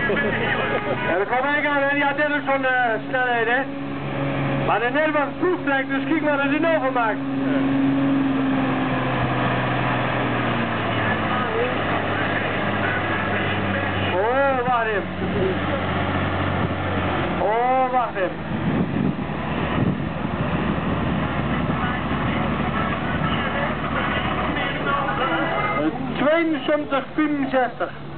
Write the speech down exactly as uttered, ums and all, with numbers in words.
Ja, dat kwam eigenlijk aan, die had net ook zo'n uh, snelheden. Maar de net was proeftrek, dus kijk wat hij er nou van maakt. Oh, wacht even. Oh, wacht even. tweeënzeventig vierenzestig.